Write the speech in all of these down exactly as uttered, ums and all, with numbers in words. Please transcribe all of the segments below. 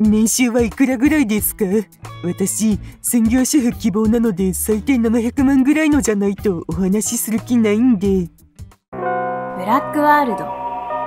年収はいくらぐらいですか？私、専業主婦希望なので最低ななひゃくまんぐらいのじゃないとお話しする気ないんで。 ブラックワールド。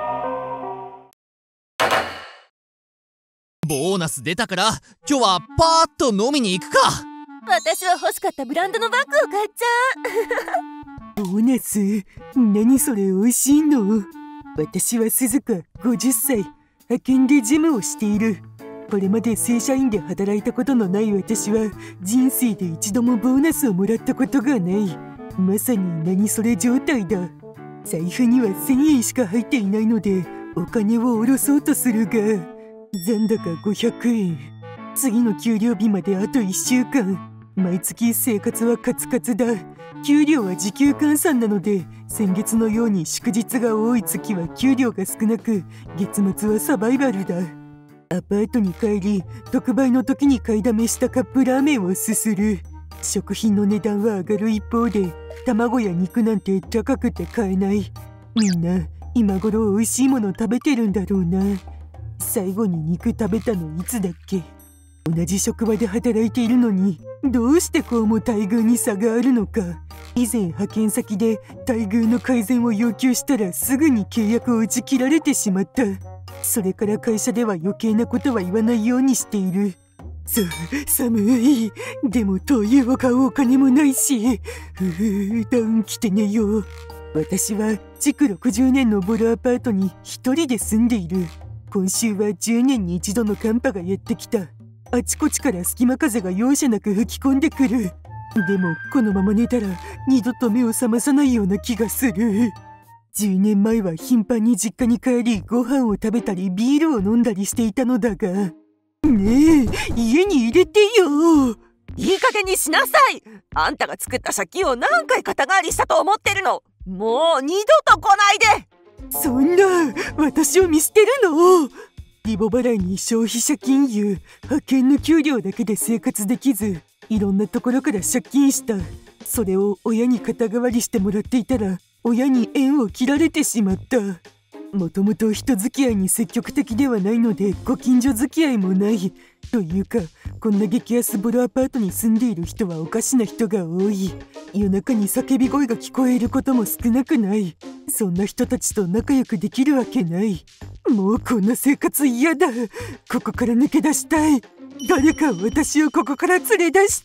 ボーナス出たから今日はパーッと飲みに行くか。 私は欲しかったブランドのバッグを買っちゃう。 ボーナス？何それ美味しいの？私は鈴鹿ごじゅっさい、派遣で事務をしている。これまで正社員で働いたことのない私は人生で一度もボーナスをもらったことがない。まさに何それ状態だ。財布にはせんえんしか入っていないのでお金を下ろそうとするが残高ごひゃくえん。次の給料日まであといっしゅうかん。毎月生活はカツカツだ。給料は時給換算なので先月のように祝日が多い月は給料が少なく月末はサバイバルだ。アパートに帰り特売の時に買いだめしたカップラーメンをすする。食品の値段は上がる一方で卵や肉なんて高くて買えない。みんな今頃美味しいもの食べてるんだろうな。最後に肉食べたのいつだっけ？同じ職場で働いているのにどうしてこうも待遇に差があるのか。以前派遣先で待遇の改善を要求したらすぐに契約を打ち切られてしまった。それから会社では余計なことは言わないようにしている。さ、寒い。でも灯油を買うお金もないし、ふう、ダウン着て寝よう。私は築ろくじゅうねんのボロアパートに一人で住んでいる。今週はじゅうねんに一度の寒波がやってきた。あちこちから隙間風が容赦なく吹き込んでくる。でもこのまま寝たら二度と目を覚まさないような気がする。じゅうねんまえは頻繁に実家に帰りご飯を食べたりビールを飲んだりしていたのだが、ねえ家に入れてよ。 いい加減にしなさい。あんたが作った借金を何回肩代わりしたと思ってるの。もう二度と来ないで。 そんな私を見捨てるの？リボ払いに消費者金融、派遣の給料だけで生活できずいろんなところから借金した。それを親に肩代わりしてもらっていたら親に縁を切られてしまった。もともと人付き合いに積極的ではないのでご近所付き合いもない。というかこんな激安ボロアパートに住んでいる人はおかしな人が多い。夜中に叫び声が聞こえることも少なくない。そんな人たちと仲良くできるわけない。もうこんな生活嫌だ。ここから抜け出したい。誰か私をここから連れ出して。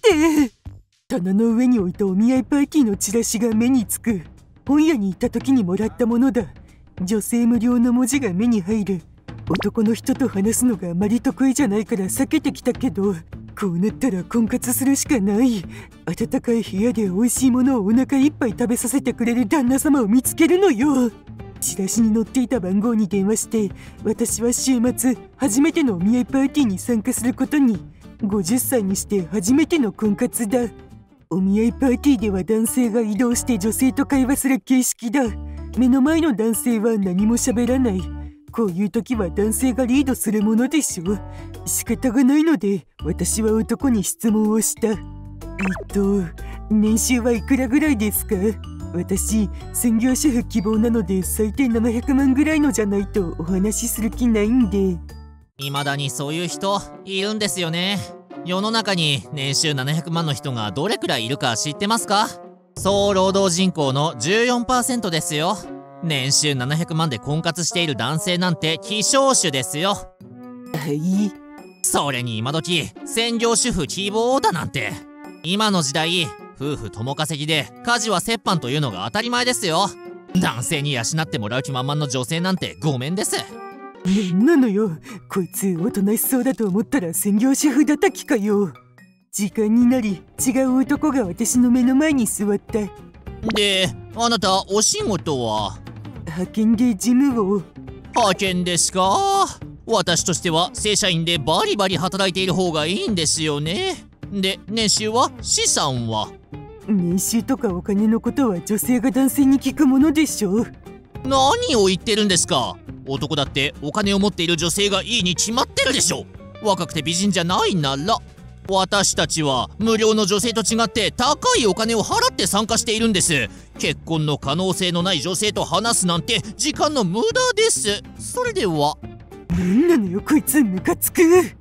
棚の上に置いたお見合いパーティーのチラシが目につく。本屋に行った時にもらったものだ。女性無料の文字が目に入る。男の人と話すのがあまり得意じゃないから避けてきたけど、こうなったら婚活するしかない。暖かい部屋で美味しいものをお腹いっぱい食べさせてくれる旦那様を見つけるのよ。チラシに載っていた番号に電話して私は週末初めてのお見合いパーティーに参加することに。ごじゅっさいにして初めての婚活だ。お見合いパーティーでは男性が移動して女性と会話する形式だ。目の前の男性は何も喋らない。こういう時は男性がリードするものでしょ。仕方がないので私は男に質問をした。えっと年収はいくらぐらいですか？私専業主婦希望なので最低ななひゃくまんぐらいのじゃないとお話しする気ないんで。 未だにそういう人いるんですよね。世の中に年収ななひゃくまんの人がどれくらいいるか知ってますか？総労働人口の じゅうよんパーセント ですよ。年収ななひゃくまんで婚活している男性なんて希少種ですよ。 はい。 それに今時専業主婦希望だなんて。今の時代夫婦共稼ぎで家事は折半というのが当たり前ですよ。男性に養ってもらう気満々の女性なんてごめんです。 なんなのよ。こいつおとなしそうだと思ったら専業主婦叩きかよ。時間になり違う男が私の目の前に座った。 で、あなたお仕事は？ 派遣で事務を。 派遣ですか？私としては正社員でバリバリ働いている方がいいんですよね。で、年収は？資産は？ 年収とかお金のことは女性が男性に聞くものでしょ。 何を言ってるんですか。男だってお金を持っている女性がいいに決まってるでしょ。若くて美人じゃないなら。私たちは無料の女性と違って高いお金を払って参加しているんです。結婚の可能性のない女性と話すなんて時間の無駄です。それでは。 なんなのよこいつムカつく。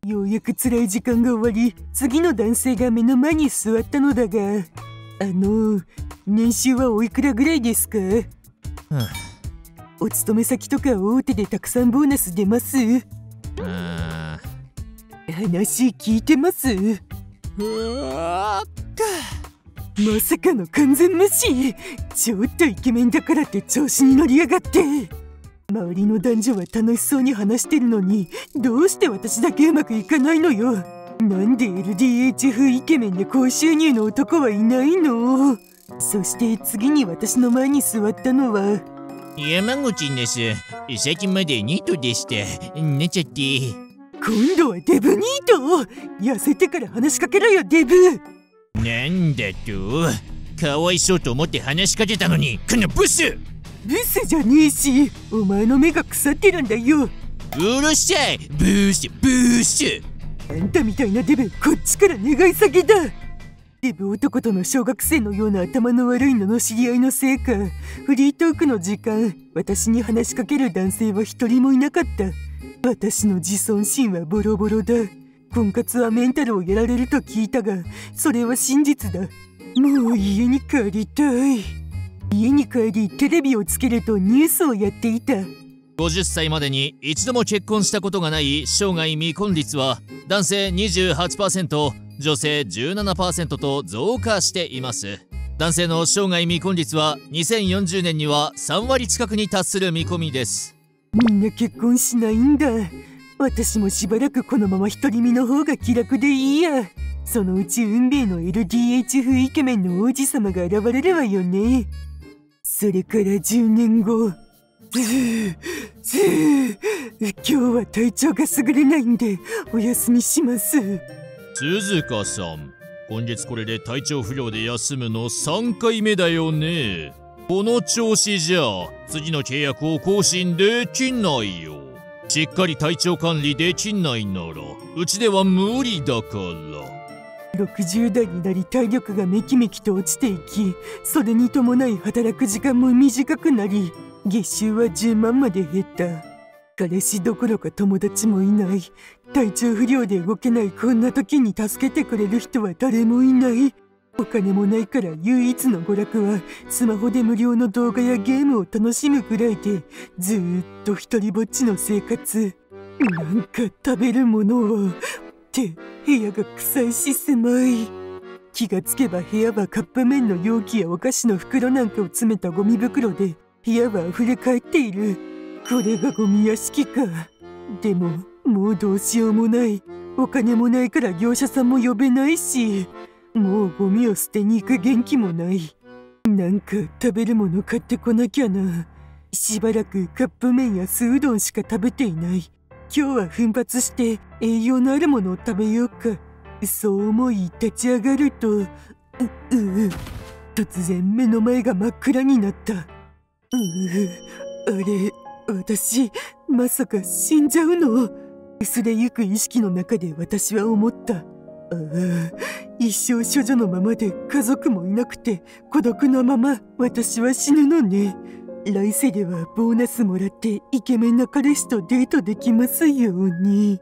ようやく辛い時間が終わり、次の男性が目の前に座ったのだが、あの年収はおいくらぐらいですか？お勤め先とか大手でたくさんボーナス出ます？話聞いてます？まさかの完全無視。ちょっとイケメンだからって調子に乗りやがって。周りの男女は楽しそうに話してるのに、どうして私だけうまくいかないのよ。なんで エルディーエイチ 風イケメンで高収入の男はいないの？そして次に私の前に座ったのは山口です。さっきまでニートでした。寝ちゃって。 今度はデブニート。痩せてから話しかけろよデブ。 なんだと？かわいそうと思って話しかけたのに、このブス！ ブスじゃねえし、お前の目が腐ってるんだよ。 うるさい、ブスブス。 あんたみたいなデブ、こっちから願い下げだ。デブ男との小学生のような頭の悪いのの知り合いのせいか、フリートークの時間、私に話しかける男性は一人もいなかった。私の自尊心はボロボロだ。婚活はメンタルをやられると聞いたが、それは真実だ。もう家に帰りたい。家に帰りテレビをつけるとニュースをやっていた。 ごじゅっさいまでに一度も結婚したことがない生涯未婚率は男性 にじゅうはちパーセント、女性 じゅうななパーセント と増加しています。男性の生涯未婚率はにせんよんじゅうねんにはさんわり近くに達する見込みです。 みんな結婚しないんだ。私もしばらくこのまま独り身の方が気楽でいいや。そのうち運命の エルディーエイチ 風イケメンの王子様が現れるわよね。それからじゅうねんご、ずーずー今日は体調が優れないんでお休みします。 鈴鹿さん、今月これで体調不良で休むのさんかいめだよね。この調子じゃ次の契約を更新できないよ。しっかり体調管理できないならうちでは無理だから。 ろくじゅうだいになり体力がめきめきと落ちていき、それに伴い働く時間も短くなり、月収はじゅうまんまで減った。彼氏どころか友達もいない。体調不良で動けないこんな時に助けてくれる人は誰もいない。お金もないから唯一の娯楽はスマホで無料の動画やゲームを楽しむくらいで、ずーっと一人ぼっちの生活。なんか食べるものをって部屋が臭いし狭い。気がつけば部屋はカップ麺の容器やお菓子の袋なんかを詰めたゴミ袋で部屋は溢れ返っている。これがゴミ屋敷か。でももうどうしようもない。お金もないから業者さんも呼べないし、もうゴミを捨てに行く元気もない。なんか食べるもの買ってこなきゃな。しばらくカップ麺や酢うどんしか食べていない。今日は奮発して栄養のあるものを食べようか。そう思い立ち上がると、う、う、突然目の前が真っ暗になった。う、あれ、私、まさか死んじゃうの？薄れゆく意識の中で私は思った。ああ、一生処女のままで家族もいなくて孤独なまま私は死ぬのね。来世ではボーナスもらってイケメンな彼氏とデートできますように。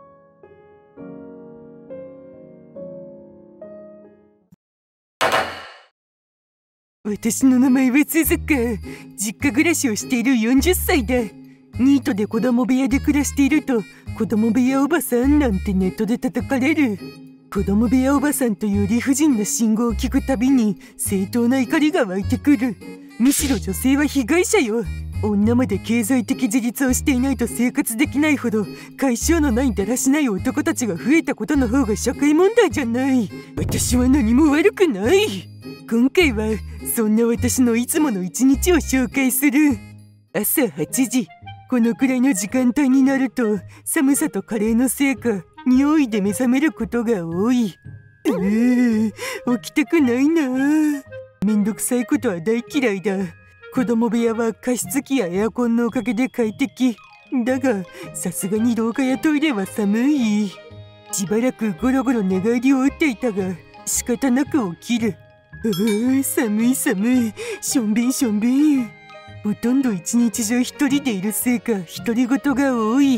私の名前は鈴鹿。実家暮らしをしているよんじゅっさいだ。ニートで子供部屋で暮らしていると、子供部屋おばさんなんてネットで叩かれる。子供部屋おばさんという理不尽な信号を聞くたびに正当な怒りが湧いてくる。むしろ女性は被害者よ。女まで経済的自立をしていないと生活できないほど解消のないだらしない男たちが増えたことの方が社会問題じゃない。私は何も悪くない。今回はそんな私のいつもの一日を紹介する。朝はちじ、このくらいの時間帯になると寒さと加齢のせいか匂いで目覚めることが多い。うー、起きたくないな。めんどくさいことは大嫌いだ。子供部屋は加湿器やエアコンのおかげで快適。だが、さすがに廊下やトイレは寒い。しばらくゴロゴロ寝返りを打っていたが、仕方なく起きる。うー、寒い寒い。しょんべんしょんべん。ほとんど一日中一人でいるせいか、独り言が多い。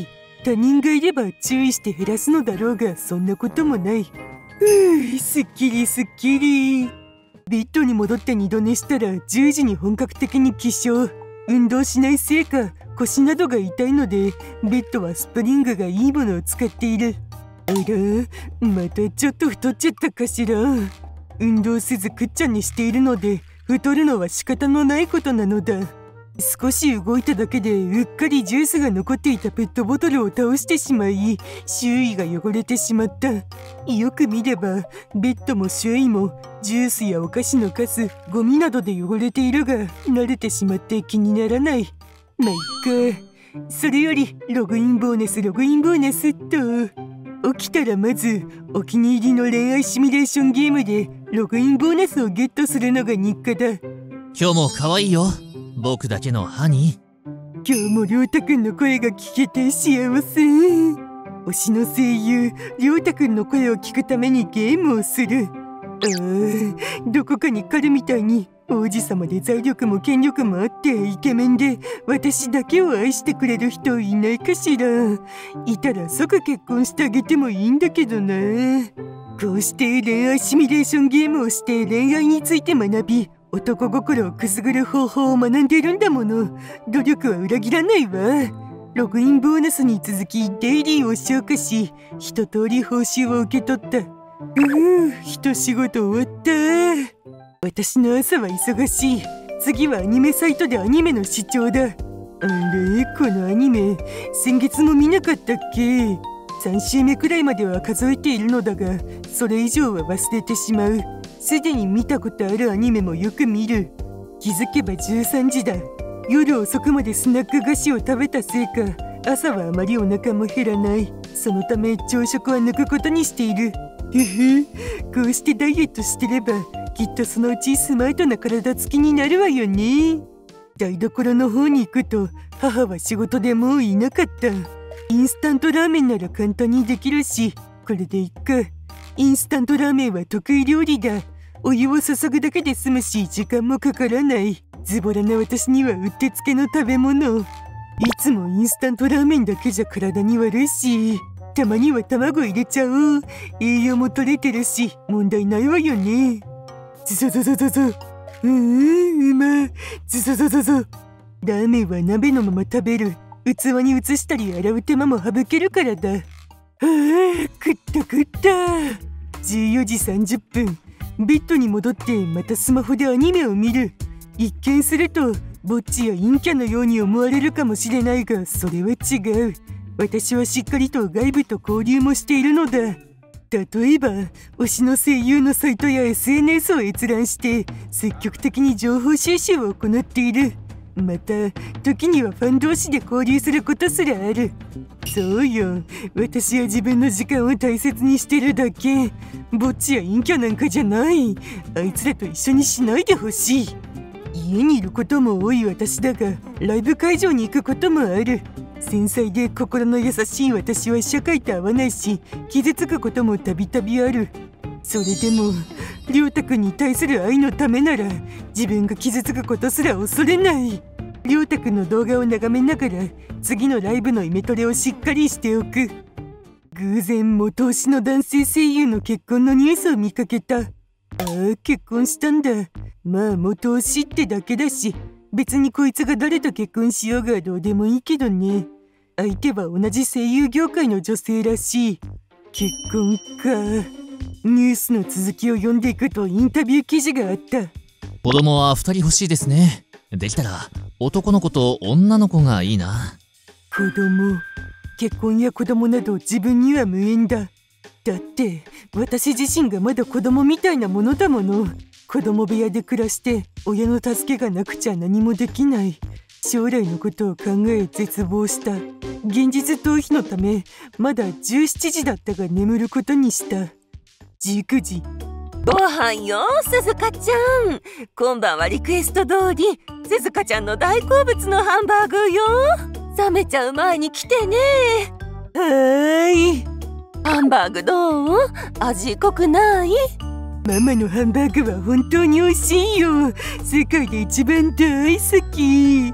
他人がいれば注意して減らすのだろうが、そんなこともない。ふう、すっきりすっきり。ベッドに戻って二度寝したらじゅうじに本格的に起床。運動しないせいか腰などが痛いので、ベッドはスプリングがいいものを使っている。あら、またちょっと太っちゃったかしら。運動せずくっちゃ寝しているので、太るのは仕方のないことなのだ。少し動いただけでうっかりジュースが残っていたペットボトルを倒してしまい、周囲が汚れてしまった。よく見ればベッドも周囲もジュースやお菓子のカス、ゴミなどで汚れているが、慣れてしまって気にならない。まあいっか。それよりログインボーナスログインボーナスっと。起きたらまずお気に入りの恋愛シミュレーションゲームでログインボーナスをゲットするのが日課だ。 今日も可愛いよ、僕だけのハニー。今日もりょうたくんの声が聞けて幸せ。推しの声優りょうたくんの声を聞くためにゲームをする。ああ、どこかに彼みたいに王子様で財力も権力もあってイケメンで私だけを愛してくれる人いないかしら。いたら即結婚してあげてもいいんだけどな。こうして恋愛シミュレーションゲームをして恋愛について学び、男心をくすぐる方法を学んでいるんだもの。努力は裏切らないわ。ログインボーナスに続きデイリーを消化し、一通り報酬を受け取った。うう、一仕事終わった。私の朝は忙しい。次はアニメサイトでアニメの視聴だ。あれ、このアニメ先月も見なかったっけ。さん週目くらいまでは数えているのだが、それ以上は忘れてしまう。すでに見たことあるアニメもよく見る。気づけばじゅうさんじだ。夜遅くまでスナック菓子を食べたせいか、朝はあまりお腹も減らない。そのため朝食は抜くことにしている。ふふ、こうしてダイエットしてればきっとそのうちスマートな体つきになるわよね。台所の方に行くと母は仕事でもういなかった。インスタントラーメンなら簡単にできるし、これでいっか。インスタントラーメンは得意料理だ。お湯を注ぐだけで済むし時間もかからない。ズボラな私にはうってつけの食べ物。いつもインスタントラーメンだけじゃ体に悪いし、たまには卵入れちゃおう。栄養も取れてるし問題ないわよね。ズゾゾゾゾゾ。うーん、うま。ズゾゾゾゾ。ラーメンは鍋のまま食べる。器に移したり洗う手間も省けるからだ。はあ、食った食った。じゅうよじさんじゅっぷん。ベッドに戻ってまたスマホでアニメを見る。一見するとぼっちや陰キャのように思われるかもしれないが、それは違う。私はしっかりと外部と交流もしているのだ。例えば推しの声優のサイトや エスエヌエス を閲覧して積極的に情報収集を行っている。また時にはファン同士で交流することすらある。そうよ、私は自分の時間を大切にしてるだけ。ぼっちや陰キャなんかじゃない。あいつらと一緒にしないでほしい。家にいることも多い私だが、ライブ会場に行くこともある。繊細で心の優しい私は社会と合わないし、傷つくこともたびたびある。それでもりょうたくんに対する愛のためなら自分が傷つくことすら恐れない。りょうたくんの動画を眺めながら次のライブのイメトレをしっかりしておく。偶然元推しの男性声優の結婚のニュースを見かけた。ああ、結婚したんだ。まあ元推しってだけだし、別にこいつが誰と結婚しようがどうでもいいけどね。相手は同じ声優業界の女性らしい。結婚か。ニュースの続きを読んでいくとインタビュー記事があった。 子供はふたり欲しいですね。できたら男の子と女の子がいいな。 子供、結婚や子供など自分には無縁だ。だって私自身がまだ子供みたいなものだもの。子供部屋で暮らして親の助けがなくちゃ何もできない。将来のことを考え絶望した。現実逃避のためまだじゅうしちじだったが眠ることにした。じゅうくじ。 ご飯よ、すずかちゃん。今晩はリクエスト通りすずかちゃんの大好物のハンバーグよ。冷めちゃう前に来てね。 はーい。 ハンバーグどう？味濃くない？ ママのハンバーグは本当に美味しいよ。世界で一番大好き。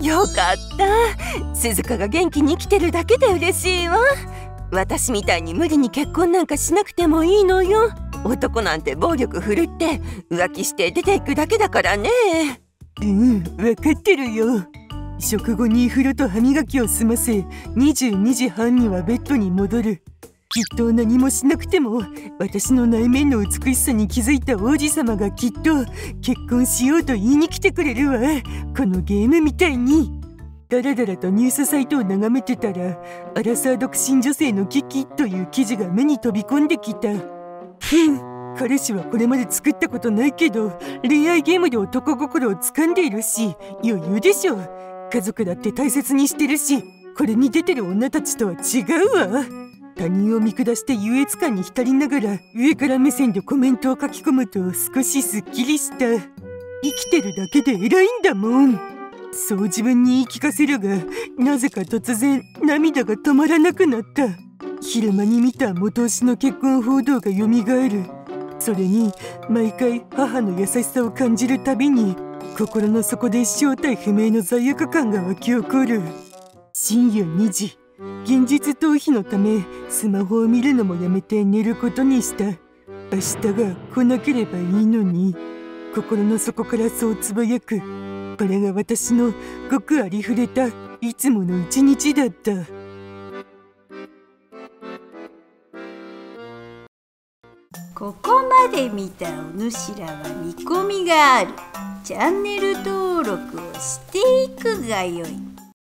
よかった。鈴鹿が元気に生きてるだけで嬉しいわ。私みたいに無理に結婚なんかしなくてもいいのよ。男なんて暴力振るって浮気して出ていくだけだからね。 うん、分かってるよ。食後に風呂と歯磨きを済ませ、にじゅうにじはんにはベッドに戻る。きっと何もしなくても私の内面の美しさに気づいた王子様がきっと結婚しようと言いに来てくれるわ。このゲームみたいに。だらだらとニュースサイトを眺めてたら、アラサー独身女性の危機という記事が目に飛び込んできた。ふん、彼氏はこれまで作ったことないけど恋愛ゲームで男心を掴んでいるし余裕でしょ。家族だって大切にしてるし、これに出てる女たちとは違うわ。他人を見下して優越感に浸りながら上から目線でコメントを書き込むと少しすっきりした。生きてるだけで偉いんだもん。そう自分に言い聞かせるが、なぜか突然涙が止まらなくなった。昼間に見た元推しの結婚報道がよみがえる。それに毎回母の優しさを感じるたびに心の底で正体不明の罪悪感が湧き起こる。深夜にじ、現実逃避のためスマホを見るのもやめて寝ることにした。明日が来なければいいのに。心の底からそうつぶやく。これが私のごくありふれたいつもの一日だった。 ここまで見たお主らは見込みがある。チャンネル登録をしていくがよい。